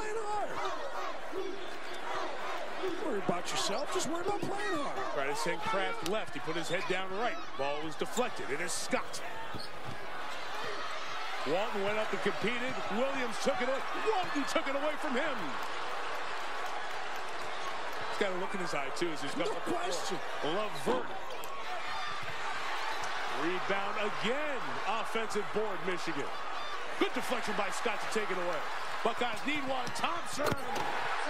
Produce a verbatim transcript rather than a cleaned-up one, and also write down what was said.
playing hard. Don't worry about yourself. Just worry about playing hard. Try to send Kraft left. He put his head down right. Ball was deflected. It is Scott. Walton went up and competed. Williams took it away. Walton took it away from him. He's got a look in his eye, too, as he's No coming up the question. floor. Levert. Rebound again. Offensive board, Michigan. Good deflection by Scott to take it away. Buckeyes need one. Thompson.